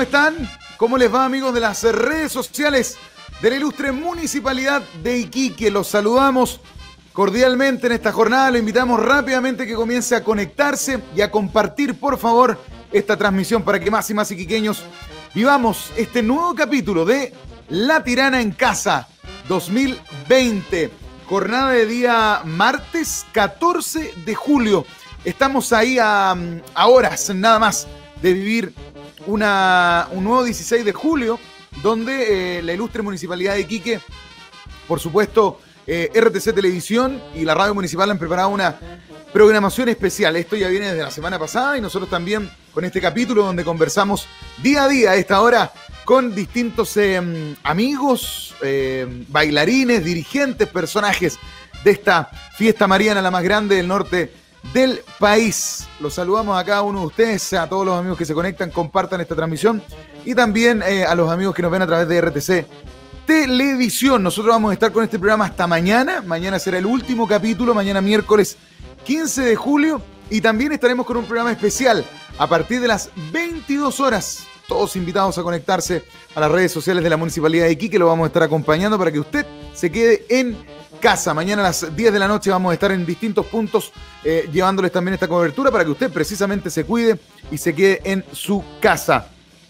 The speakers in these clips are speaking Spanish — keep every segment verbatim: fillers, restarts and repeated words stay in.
¿cómo están? ¿Cómo les va, amigos de las redes sociales de la ilustre Municipalidad de Iquique? Los saludamos cordialmente en esta jornada. Le invitamos rápidamente que comience a conectarse y a compartir, por favor, esta transmisión para que más y más iquiqueños vivamos este nuevo capítulo de La Tirana en Casa dos mil veinte. Jornada de día martes catorce de julio. Estamos ahí a, a horas nada más de vivir una, un nuevo dieciséis de julio, donde eh, la ilustre Municipalidad de Iquique, por supuesto, eh, R T C Televisión y la Radio Municipal han preparado una programación especial. Esto ya viene desde la semana pasada y nosotros también con este capítulo donde conversamos día a día a esta hora con distintos eh, amigos, eh, bailarines, dirigentes, personajes de esta fiesta mariana, la más grande del norte del país. Los saludamos a cada uno de ustedes, a todos los amigos que se conectan, compartan esta transmisión y también eh, a los amigos que nos ven a través de R T C Televisión. Nosotros vamos a estar con este programa hasta mañana. Mañana será el último capítulo, mañana miércoles quince de julio, y también estaremos con un programa especial a partir de las veintidós horas. Todos invitados a conectarse a las redes sociales de la Municipalidad de Iquique, lo vamos a estar acompañando para que usted se quede en casa. Mañana a las diez de la noche vamos a estar en distintos puntos eh, llevándoles también esta cobertura para que usted precisamente se cuide y se quede en su casa.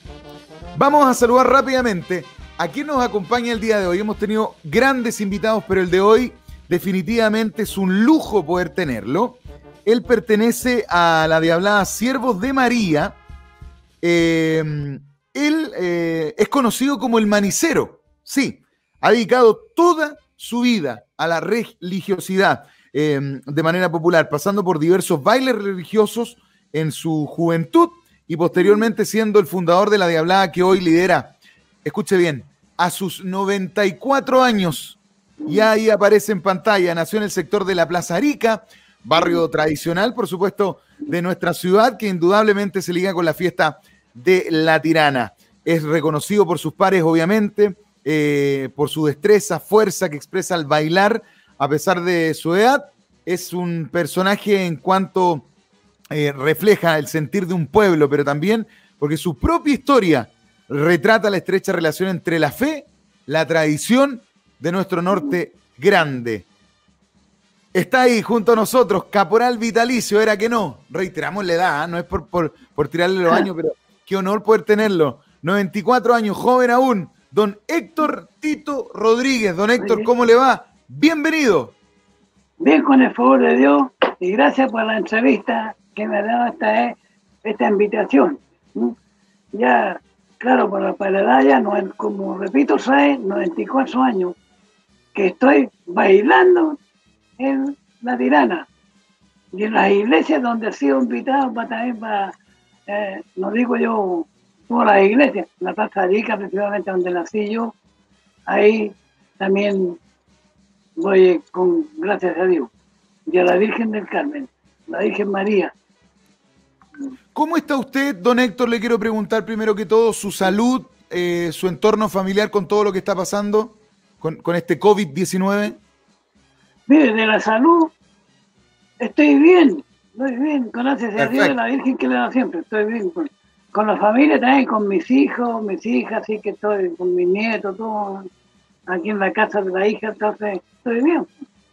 Vamos a saludar rápidamente a quien nos acompaña el día de hoy. Hemos tenido grandes invitados, pero el de hoy definitivamente es un lujo poder tenerlo. Él pertenece a la diablada Siervos de María. Eh, él eh, es conocido como el Manicero. Sí, ha dedicado toda su vida a la religiosidad eh, de manera popular, pasando por diversos bailes religiosos en su juventud y posteriormente siendo el fundador de la diablada que hoy lidera, escuche bien, a sus noventa y cuatro años. Y ahí aparece en pantalla. Nació en el sector de la Plaza Arica, barrio tradicional, por supuesto, de nuestra ciudad, que indudablemente se liga con la fiesta de La Tirana. Es reconocido por sus pares, obviamente, eh, por su destreza, fuerza que expresa al bailar, a pesar de su edad. Es un personaje en cuanto eh, refleja el sentir de un pueblo, pero también porque su propia historia retrata la estrecha relación entre la fe, la tradición de nuestro norte grande. Está ahí junto a nosotros, caporal vitalicio, era que no, reiteramos la edad, ¿eh? No es por, por, por tirarle los años, pero qué honor poder tenerlo. noventa y cuatro años, joven aún, don Héctor Tito Rodríguez. Don Héctor, ¿cómo le va? Bienvenido. Bien, con el favor de Dios, y gracias por la entrevista que me ha dado esta, esta invitación. Ya, claro, para, para la edad ya, no, como repito, soy noventa y cuatro años, que estoy bailando en La Tirana y en las iglesias donde he sido invitado para también para, eh, no digo yo por las iglesias, la Plaza Arica, precisamente donde nací yo, ahí también voy con gracias a Dios y a la Virgen del Carmen, la Virgen María. ¿Cómo está usted, don Héctor? Le quiero preguntar primero que todo su salud, eh, su entorno familiar con todo lo que está pasando con, con este COVID diecinueve. Mire, de la salud, estoy bien, estoy bien, gracias a Dios y a la Virgen que le da siempre, estoy bien. Con, con la familia también, con mis hijos, mis hijas, así que estoy con mis nietos, todo aquí en la casa de la hija, entonces estoy bien.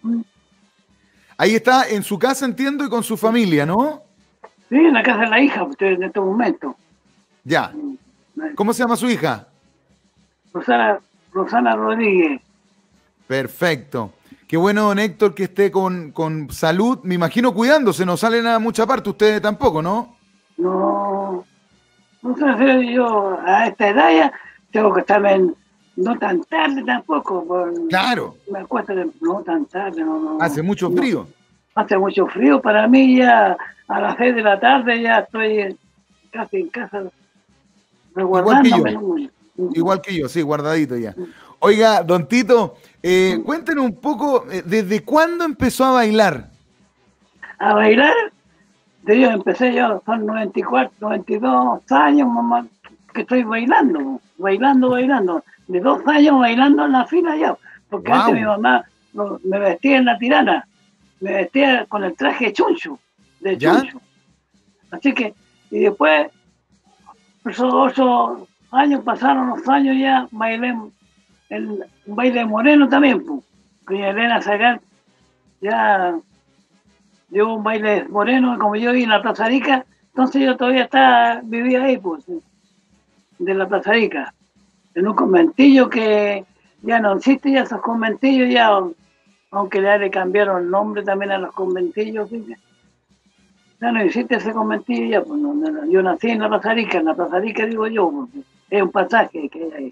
Ahí está, en su casa, entiendo, y con su familia, ¿no? Sí, en la casa de la hija, estoy en este momento. Ya. ¿Cómo se llama su hija? Rosana, Rosana Rodríguez. Perfecto. Qué bueno, don Héctor, que esté con, con salud. Me imagino cuidándose, no salen a mucha parte, ustedes tampoco, ¿no? No, no sé, yo a esta edad ya tengo que estar en, no tan tarde tampoco. Por, claro. Me acuesto de, no tan tarde. No, no, hace mucho frío. No, hace mucho frío. Para mí ya a las seis de la tarde ya estoy casi en casa. Igual que yo. Igual que yo, sí, guardadito ya. Oiga, don Tito, eh, cuéntenos un poco, eh, ¿desde cuándo empezó a bailar? A bailar, de yo empecé yo, son noventa y cuatro, noventa y dos años, mamá, que estoy bailando, bailando, bailando. De dos años bailando en la fila ya, porque wow. Antes mi mamá no, me vestía en La Tirana, me vestía con el traje chuncho, de chuncho. ¿Ya? Así que, y después, esos ocho, años, pasaron los años ya, bailé el un baile moreno también, pues. Con Elena Zagal, ya llevo un baile moreno, como yo vi en la Plaza Arica, entonces yo todavía estaba, vivía ahí, pues, de la Plaza Arica, en un conventillo que ya no existe, ya esos conventillos ya, aunque ya le cambiaron el nombre también a los conventillos, ¿sí? Ya no existe ese conventillo ya, pues no, no, yo nací en la Plaza Arica, en la Plaza Arica digo yo, porque es un pasaje que hay ahí.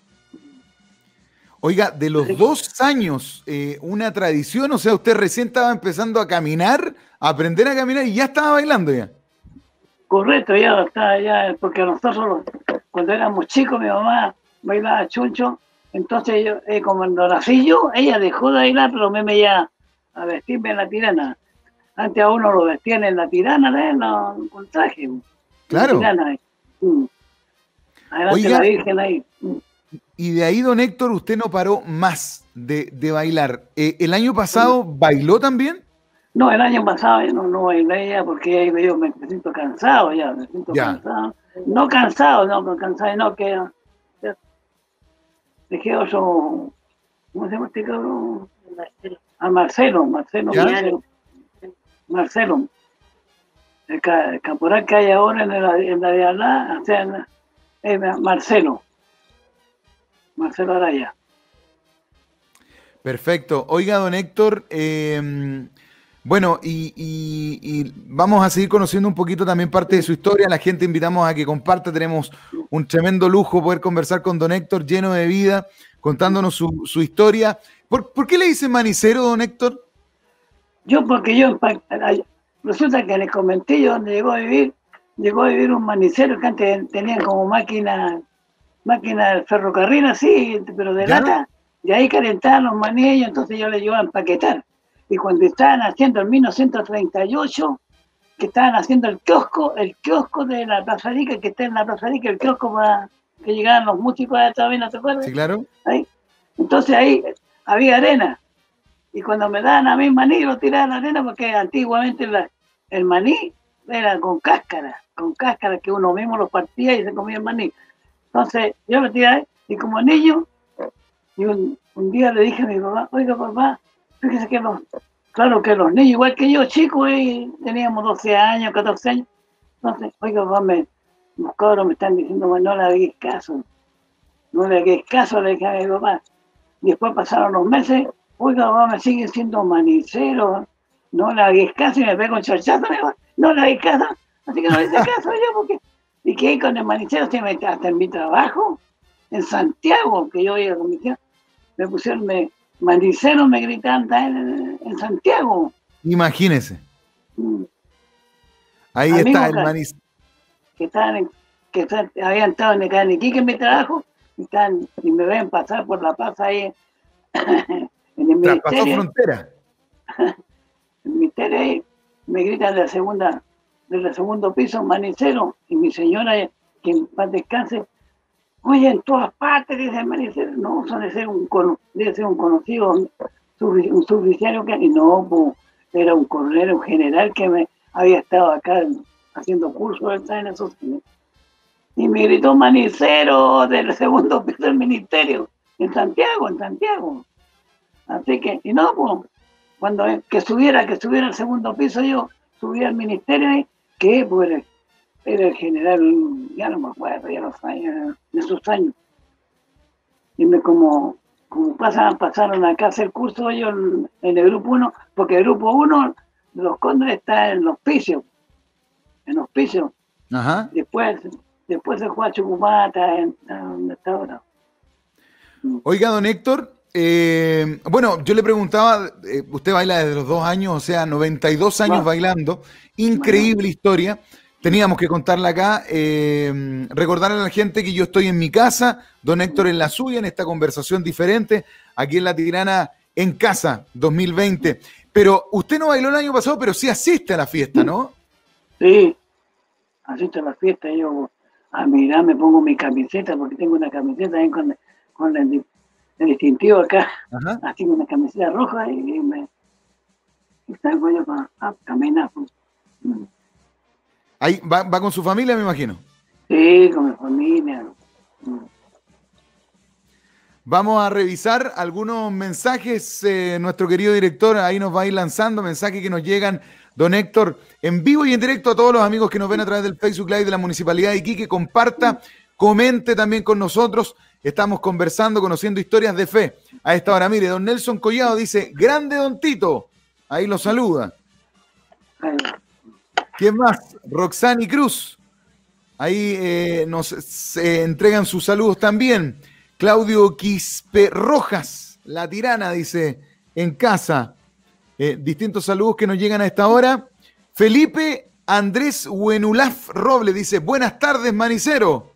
Oiga, de los dos años, eh, una tradición, o sea, usted recién estaba empezando a caminar, a aprender a caminar y ya estaba bailando ya. Correcto, ya está, ya, porque nosotros cuando éramos chicos, mi mamá bailaba chuncho, entonces yo, eh, como cuando nací yo, ella dejó de bailar, pero me veía a vestirme en la tirana. Antes a uno lo vestían en la tirana, ¿eh? No, con traje. Claro. La tirana, mm. Adelante. Oiga, la Virgen ahí. Mm. Y de ahí, don Héctor, usted no paró más de, de bailar. Eh, ¿El año pasado bailó también? No, el año pasado yo no, no bailé ya porque yo me, me siento cansado ya, me siento ya. cansado. No cansado, no, pero cansado, no, que ya, dejé otro, ¿cómo se llama este cabrón? Marcelo. A Marcelo, Marcelo, Marcelo. Marcelo. El, el caporal que hay ahora en la, en la de Alá, o sea, es Marcelo. Marcelo Araya. Perfecto. Oiga, don Héctor, eh, bueno, y, y, y vamos a seguir conociendo un poquito también parte de su historia. La gente invitamos a que comparta. Tenemos un tremendo lujo poder conversar con don Héctor, lleno de vida, contándonos su, su historia. ¿Por, ¿Por qué le dicen manicero, don Héctor? Yo, porque yo, resulta que en el conventillo donde llegó a vivir, llegó a vivir un manicero que antes tenían como máquina, máquina de ferrocarril así, pero de ¿Ya? lata, y ahí calentaban los manillos, entonces yo le llevaba a empaquetar. Y cuando estaban haciendo en mil novecientos treinta y ocho, que estaban haciendo el kiosco, el kiosco de la Plaza Arica, que está en la Plaza Arica, el kiosco para que llegaban los músicos a esta vez, ¿no te acuerdas? Sí, claro. Ahí. Entonces ahí había arena. Y cuando me daban a mí maní, lo tiraban a la arena, porque antiguamente la, el maní era con cáscara, con cáscara que uno mismo lo partía y se comía el maní. Entonces yo lo tiraba y como niño, y un, un día le dije a mi papá, oiga papá, fíjese que los, claro que los niños, igual que yo, chicos, eh, teníamos doce años, catorce años, entonces, oiga papá, me, los cabros me están diciendo, bueno, no le hagáis caso, no le hagáis caso, le dije a mi papá. Después pasaron los meses, oiga papá, me sigue siendo manicero, no le hagáis caso, y me pego un chachazo, no le hagáis caso, así que no le hice caso yo, porque, y que con el manicero se me hasta en mi trabajo, en Santiago, que yo iba con mi tía, me pusieron, me, manicero me gritaban en, en Santiago. Imagínese. Mm. Ahí Amigo está el manicero. Que, estaban, que estaban, habían estado en el Caniquique en mi trabajo, y, están, y me ven pasar por la plaza ahí en el ministerio. Pasó frontera. El ministerio ahí, me gritan de la segunda, del segundo piso, manicero, y mi señora, que en paz descanse, oye, en todas partes, dice el manicero, no, eso debe ser un, debe ser un conocido, un suboficial, y no, pues, era un coronel, un general que me había estado acá haciendo cursos en esos años. Y me gritó manicero del segundo piso del ministerio, en Santiago, en Santiago. Así que, y no, pues, cuando que subiera, que subiera al segundo piso, yo subía al ministerio, que pues era, era el general, ya no me acuerdo, ya los años, de esos años. Y me como, como pasaron, pasaron acá a hacer curso ellos en, en el grupo uno, porque el grupo uno, los Cóndores está en los pisos, en los pisos. Ajá. Después, después se fue a Chucumata, en, donde está ahora. Oiga, don Héctor, eh, bueno, yo le preguntaba, eh, usted baila desde los dos años, o sea, noventa y dos años wow. bailando, increíble bueno. historia, teníamos que contarla acá, eh, recordarle a la gente que yo estoy en mi casa, don Héctor en la suya, en esta conversación diferente, aquí en La Tirana, en casa, dos mil veinte, pero usted no bailó el año pasado, pero sí asiste a la fiesta, ¿no? Sí, asisto a la fiesta, yo, a mirar, me pongo mi camiseta, porque tengo una camiseta ahí con, con el, el distintivo acá, Ajá. así con una camiseta roja, y, y me y salgo yo para a caminar. Pues. Ahí va, va con su familia, me imagino. Sí, con mi familia. Vamos a revisar algunos mensajes. Eh, nuestro querido director ahí nos va a ir lanzando mensajes que nos llegan, don Héctor, en vivo y en directo a todos los amigos que nos ven a través del Facebook Live de la Municipalidad de Iquique. Comparta, comente también con nosotros. Estamos conversando, conociendo historias de fe a esta hora. Mire, don Nelson Collado dice, grande don Tito. Ahí lo saluda. ¿Quién más? Roxani Cruz. Ahí eh, nos se entregan sus saludos también. Claudio Quispe Rojas, la tirana, dice, en casa. Eh, distintos saludos que nos llegan a esta hora. Felipe Andrés Huenulaf Roble dice, buenas tardes, manicero.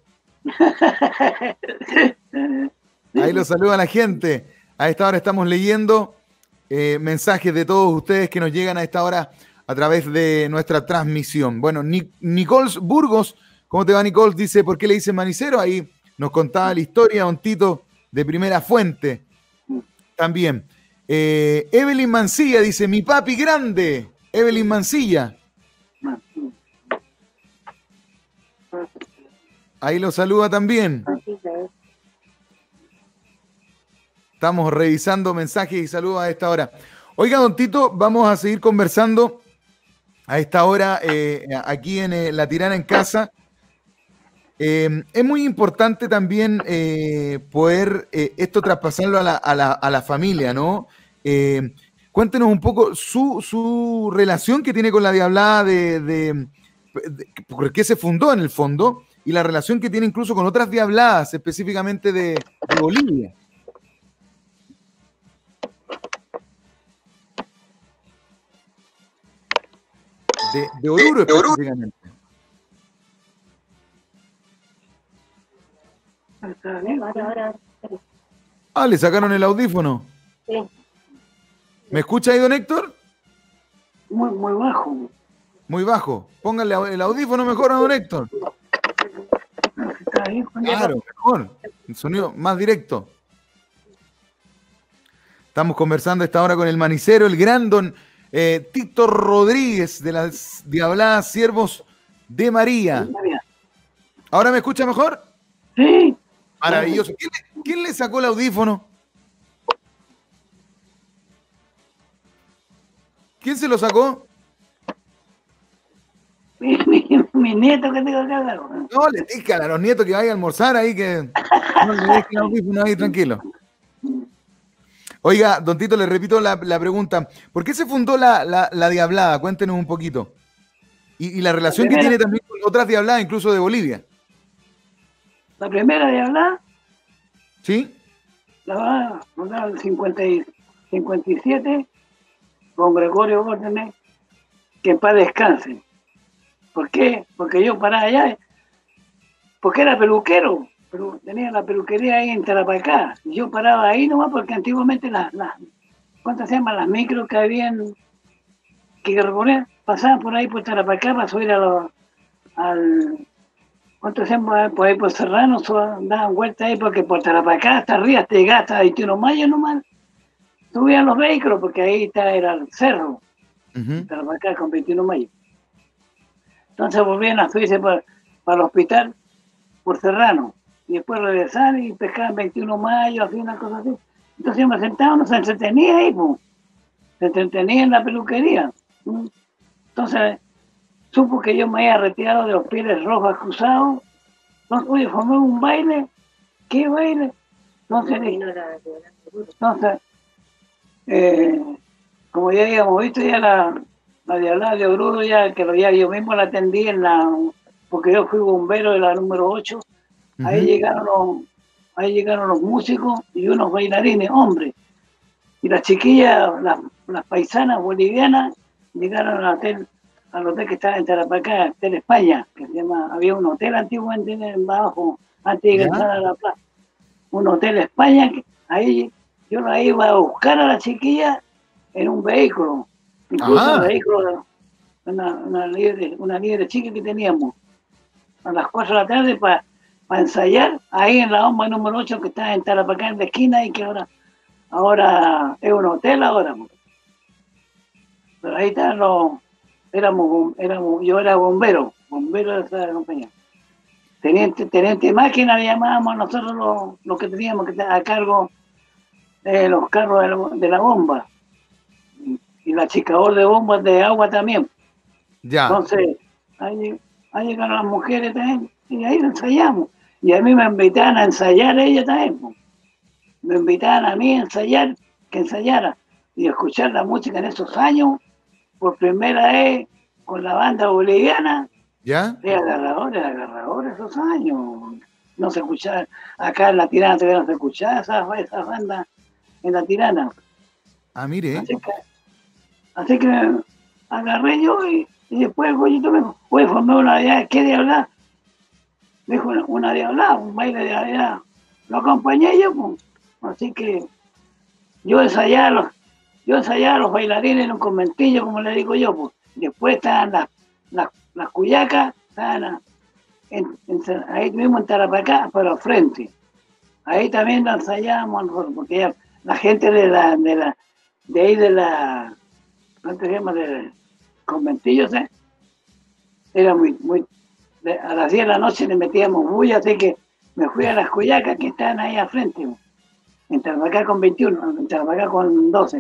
Ahí lo saluda la gente. A esta hora estamos leyendo eh, mensajes de todos ustedes que nos llegan a esta hora a través de nuestra transmisión. Bueno, Nic Nicols Burgos, ¿cómo te va, Nicols? Dice, ¿por qué le dicen manicero? Ahí nos contaba la historia, don Tito, de primera fuente. También. Eh, Evelyn Mancilla dice, mi papi grande. Evelyn Mancilla. Ahí lo saluda también. Estamos revisando mensajes y saludos a esta hora. Oiga, don Tito, vamos a seguir conversando a esta hora eh, aquí en eh, La Tirana en Casa. Eh, es muy importante también eh, poder eh, esto traspasarlo a la, a la, a la familia, ¿no? Eh, cuéntenos un poco su, su relación que tiene con la Diablada, de, de, de por qué se fundó en el fondo, y la relación que tiene incluso con otras Diabladas, específicamente de, de Bolivia. De, de Oruro, de, de específicamente. Ah, le sacaron el audífono. Sí. ¿Me escucha ahí, don Héctor? Muy, muy bajo. Muy bajo. Póngale el audífono mejor a don Héctor. Claro, mejor. El sonido más directo. Estamos conversando a esta hora con el manicero, el gran don eh, Tito Rodríguez, de las Diabladas Siervos de María. ¿Ahora me escucha mejor? Sí. Maravilloso. ¿Quién le, quién le sacó el audífono? ¿Quién se lo sacó? Mi, mi, mi nieto que tengo acá. No, le dígale a los nietos que vayan a almorzar ahí, que no le dejen el audífono ahí tranquilo. Oiga, don Tito, le repito la, la pregunta. ¿Por qué se fundó la, la, la Diablada? Cuéntenos un poquito. Y, y la relación que tiene también con otras Diabladas, incluso de Bolivia. La primera Diablada. ¿Sí? La va a fundar en cincuenta y siete con Gregorio Órdenes, que en paz descanse. ¿Por qué? Porque yo paraba allá, porque era peluquero, pero tenía la peluquería ahí en Tarapacá. Yo paraba ahí nomás porque antiguamente las, las ¿cuántas se llaman? Las micros que habían, que recorrían, pasaban por ahí por Tarapacá para subir a los, al, ¿cuántos se llaman? Por ahí por Serrano, daban vueltas ahí porque por Tarapacá hasta arriba, hasta llegar hasta veintiuno de mayo nomás, subían los vehículos porque ahí está, era el cerro, uh-huh. Tarapacá con veintiuno de mayo. Entonces volvían a subirse para, para el hospital por Serrano. Y después regresaban y pescaban veintiuno de mayo, así una cosa así. Entonces yo me sentaba, uno se entretenía ahí, pues. Se entretenía en la peluquería. Entonces supo que yo me había retirado de los Pieles Rojas cruzados. Entonces, oye, formé un baile. ¿Qué baile? Entonces, entonces eh, como ya habíamos visto, ya la... la Diablada de Oruro, ya que lo ya yo mismo la atendí en la, porque yo fui bombero de la número ocho, uh-huh. ahí llegaron los, ahí llegaron los músicos y unos bailarines, hombres, y las chiquillas, las, las paisanas bolivianas, llegaron al hotel, al hotel que estaba en Tarapacá, Hotel España, que se llama, había un hotel antiguo en abajo, antes de entrar a la plaza, un Hotel España, que ahí yo la iba a buscar a la chiquilla en un vehículo. Incluso un vehículo, una, una, liebre, una liebre chica que teníamos a las cuatro de la tarde para pa ensayar ahí en la bomba número ocho que está en Tarapacá en la esquina y que ahora, ahora es un hotel ahora. Pero ahí están los, éramos, éramos, yo era bombero, bombero de esa compañía. teniente, teniente máquina le llamábamos a nosotros los, los que teníamos que estar a cargo de los carros de la, de la bomba. Y el achicador de bombas de agua también. Ya. Entonces, ahí, ahí llegaron las mujeres también, y ahí ensayamos. Y a mí me invitaban a ensayar ellas también. Po. Me invitaban a mí a ensayar, que ensayara. Y escuchar la música en esos años, por primera vez, con la banda boliviana. ¿Ya? Era agarrador, era agarrador esos años. No se escuchaba, acá en La Tirana todavía no se escuchaba esas esa bandas en La Tirana. Ah, mire. Así que, así que agarré yo y, y después el Goyito me dijo, oye, formé una de ¿qué de hablar? Me dijo, una, una de hablar, un baile de hablar. Lo acompañé yo, pues. Así que yo ensayaba los, yo ensayaba los bailarines en un conventillo, como le digo yo, pues. Después estaban las, las, las cuyacas, estaban en, en, ahí mismo en Tarapacá, pero frente. Ahí también lo ensayábamos, porque ya, la gente de la, de la, de ahí de la, ¿cómo se llama? De conventillos, ¿eh? Era muy, muy, de, a las diez de la noche le metíamos bulla, así que me fui a las cuyacas que están ahí al frente, en Tarapacá con veintiuno, en Tarapacá con doce.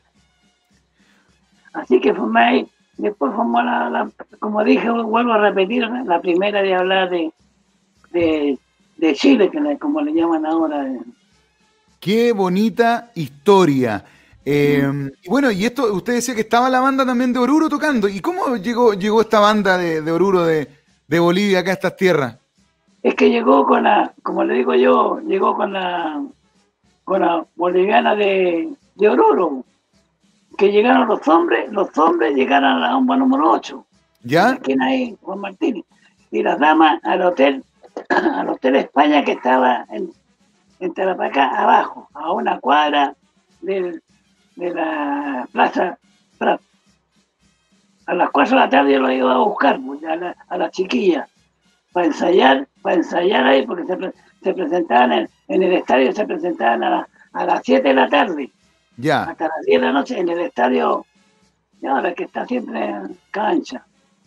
Así que formé ahí, después formó la, la, como dije, vuelvo a repetir, la primera de hablar de, de, de Chile, que le, como le llaman ahora. Qué bonita historia. Eh, y bueno, y esto, usted decía que estaba la banda también de Oruro tocando. ¿Y cómo llegó, llegó esta banda de, de Oruro de, de Bolivia acá a estas tierras? Es que llegó con la, como le digo yo, llegó con la, con la boliviana de, de Oruro. Que llegaron los hombres, los hombres llegaron a la bomba número ocho. ¿Ya? En la esquina ahí, Juan Martínez. Y las damas al hotel, al hotel España que estaba en, en Tarapacá, abajo, a una cuadra del, de la Plaza Prat. A las cuatro de la tarde yo lo iba a buscar, pues, a la, a la chiquilla, para ensayar, para ensayar ahí, porque se, se presentaban en, en el estadio, se presentaban a, la, a las siete de la tarde. Ya. Hasta las diez de la noche en el estadio, y ahora que está siempre en cancha.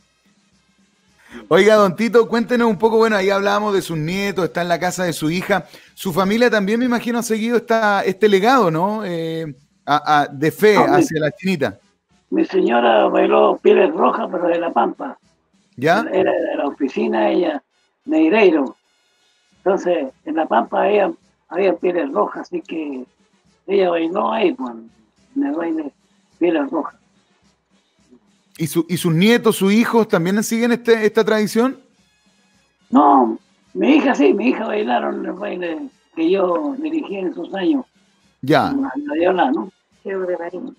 Oiga, don Tito, cuéntenos un poco, bueno, ahí hablábamos de sus nietos, está en la casa de su hija. Su familia también, me imagino, ha seguido esta, este legado, ¿no? Eh, a, a, de fe no, hacia mi, la chinita. Mi señora bailó Pieles Rojas, pero de La Pampa. ¿Ya? Era de la oficina ella, Neireiro. Entonces, en La Pampa había, había Pieles Rojas, así que ella bailó ahí, pues, en el baile Pieles Rojas. ¿Y, su, ¿Y sus nietos, sus hijos también siguen este, esta tradición? No, mi hija sí, mi hija bailaron el baile que yo dirigí en esos años. Ya. La de hablar, ¿no? De Marín.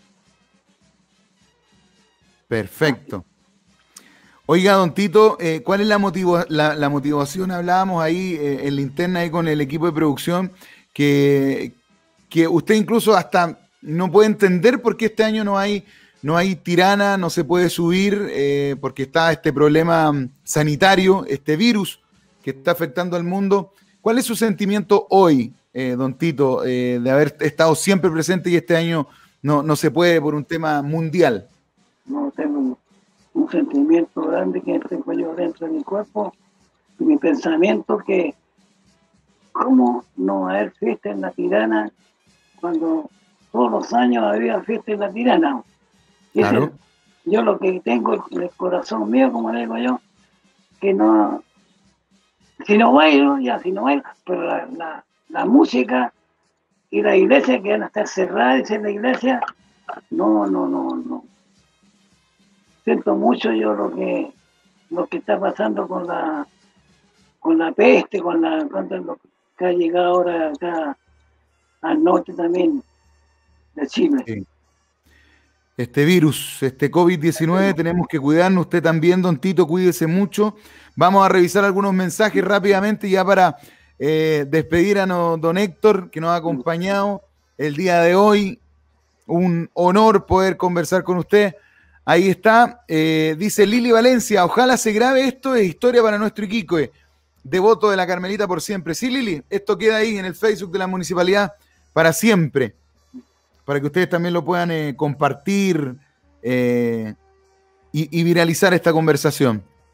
Perfecto. Oiga, don Tito, eh, ¿cuál es la, motivo, la, la motivación? Hablábamos ahí eh, en la interna ahí con el equipo de producción que, que usted incluso hasta no puede entender por qué este año no hay, no hay Tirana, no se puede subir eh, porque está este problema sanitario, este virus que está afectando al mundo. ¿Cuál es su sentimiento hoy, eh, don Tito, eh, de haber estado siempre presente y este año no, no se puede por un tema mundial? No tengo un sentimiento grande que tengo yo dentro de mi cuerpo y mi pensamiento que cómo no haber fiesta en La Tirana cuando todos los años había fiesta en La Tirana. Y claro. Ese, yo lo que tengo en el corazón mío, como le digo yo, que no, si no bailo, ya si no bailo, pero la, la, la música y la iglesia que van a estar cerradas, dice la iglesia, no, no, no, no. Siento mucho yo lo que lo que está pasando con la con la peste, con la con lo que ha llegado ahora acá al norte también de Chile. Sí. Este virus, este COVID diecinueve, sí. Tenemos que cuidarnos. Usted también, don Tito, cuídese mucho. Vamos a revisar algunos mensajes rápidamente ya para eh, despedir a no, don Héctor, que nos ha acompañado el día de hoy. Un honor poder conversar con usted. Ahí está, eh, dice Lili Valencia, ojalá se grabe esto, es historia para nuestro Iquique, devoto de la Carmelita por siempre. Sí, Lili, esto queda ahí en el Facebook de la municipalidad para siempre, para que ustedes también lo puedan eh, compartir eh, y, y viralizar esta conversación.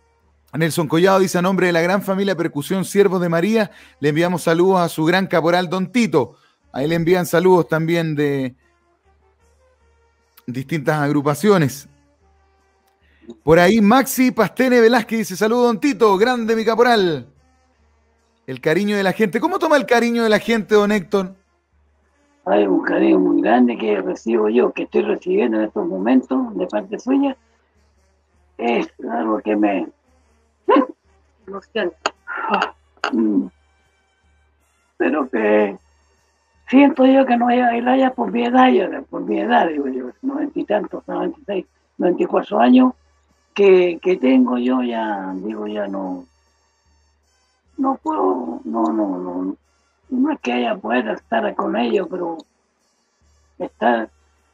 Nelson Collado dice: a nombre de la gran familia Percusión Siervos de María, le enviamos saludos a su gran caporal Don Tito. Ahí le envían saludos también de distintas agrupaciones. Por ahí Maxi Pastene Velázquez dice: saludos Don Tito, grande mi caporal. El cariño de la gente. ¿Cómo toma el cariño de la gente, don Héctor? Hay un cariño muy grande que recibo yo, que estoy recibiendo en estos momentos de parte suya. Es algo que me... pero que siento yo que no voy a bailar ya por mi edad, ya, por mi edad, digo yo, noventa y tantos, noventa y seis, noventa y cuatro años que, que tengo yo, ya, digo, ya no, no puedo, no, no, no, no es que haya pueda estar con ellos, pero estar,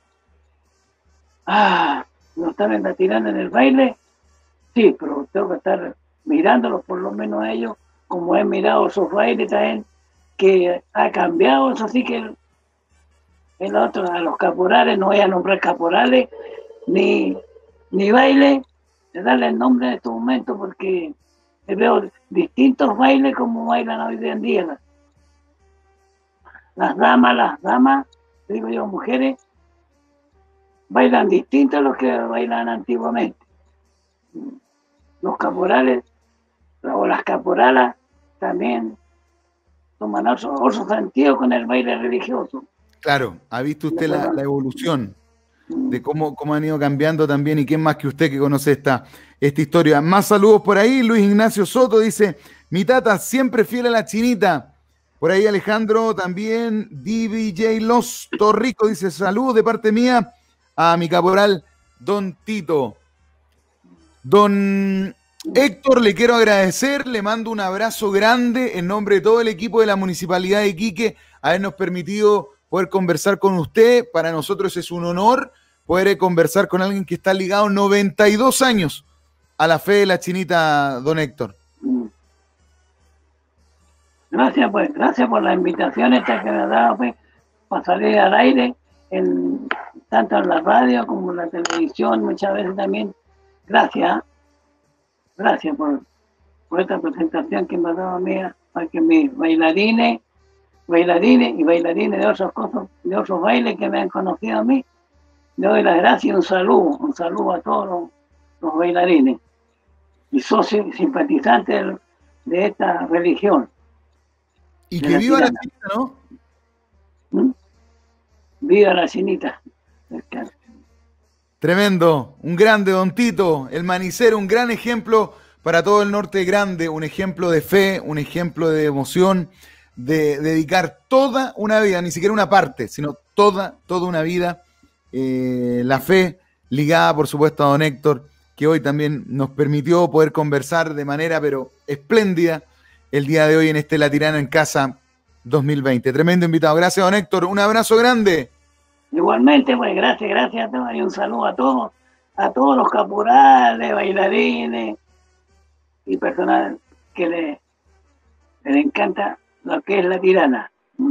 ah, no estar en la tirana en el baile, sí, pero tengo que estar mirándolos por lo menos a ellos, como he mirado esos bailes también, que ha cambiado, eso sí que el, el otro, a los caporales, no voy a nombrar caporales, ni, ni baile, de darle el nombre en este momento, porque veo distintos bailes como bailan hoy en día. Las, las damas, las damas, digo yo, mujeres, bailan distintos a los que bailan antiguamente. Los caporales o las caporalas también toman otro, otro sentido con el baile religioso. Claro, ha visto usted la, la evolución de cómo, cómo han ido cambiando también, y quién más que usted que conoce esta, esta historia. Más saludos por ahí. Luis Ignacio Soto dice: mi tata siempre fiel a la chinita. Por ahí Alejandro también. D B J Los Torrico dice: saludos de parte mía a mi caporal Don Tito. Don Héctor, le quiero agradecer, le mando un abrazo grande en nombre de todo el equipo de la Municipalidad de Iquique, habernos permitido poder conversar con usted. Para nosotros es un honor poder conversar con alguien que está ligado noventa y dos años a la fe de la chinita, don Héctor. Gracias, pues, gracias por la invitación esta que me ha dado, pues, para salir al aire, en, tanto en la radio como en la televisión, muchas veces también. Gracias, gracias por, por esta presentación que me ha dado a mí, para que mis bailarines, bailarines y bailarines de otras cosas, de otros bailes que me han conocido a mí, le doy las gracias y un saludo, un saludo a todos los, los bailarines y socios y simpatizantes de, de esta religión. Y que viva la chinita, ¿no? ¿Mm? Viva la chinita. Tremendo, un grande don Tito, el manicero, un gran ejemplo para todo el norte grande, un ejemplo de fe, un ejemplo de emoción, de dedicar toda una vida, ni siquiera una parte, sino toda, toda una vida, eh, la fe ligada, por supuesto, a don Héctor, que hoy también nos permitió poder conversar de manera, pero espléndida, el día de hoy en este La Tirana en Casa dos mil veinte. Tremendo invitado. Gracias, don Héctor. Un abrazo grande. Igualmente, pues gracias, gracias a todos y un saludo a todos, a todos los caporales, bailarines y personal que le, le encanta lo que es La Tirana.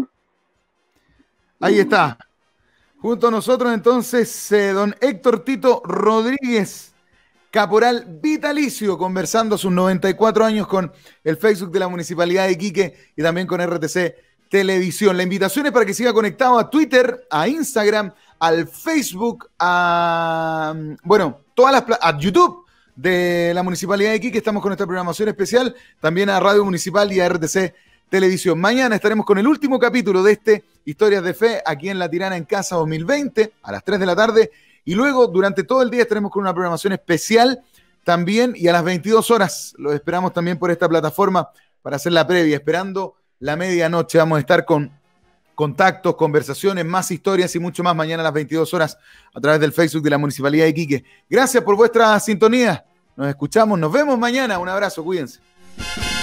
Ahí está. Junto a nosotros entonces, eh, don Héctor Tito Rodríguez, caporal vitalicio, conversando sus noventa y cuatro años con el Facebook de la Municipalidad de Iquique y también con R T C Televisión. La invitación es para que siga conectado a Twitter, a Instagram, al Facebook, a, bueno, todas las a YouTube de la Municipalidad de Iquique. Estamos con nuestra programación especial, también a Radio Municipal y a R T C Televisión. Mañana estaremos con el último capítulo de este Historias de Fe aquí en La Tirana en Casa dos mil veinte a las tres de la tarde. Y luego, durante todo el día, estaremos con una programación especial también, y a las veintidós horas los esperamos también por esta plataforma para hacer la previa, esperando la medianoche. Vamos a estar con contactos, conversaciones, más historias y mucho más mañana a las veintidós horas a través del Facebook de la Municipalidad de Iquique. Gracias por vuestra sintonía. Nos escuchamos, nos vemos mañana. Un abrazo, cuídense.